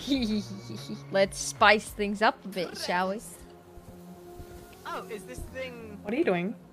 Let's spice things up a bit, shall we? Oh, is this thing... What are you doing?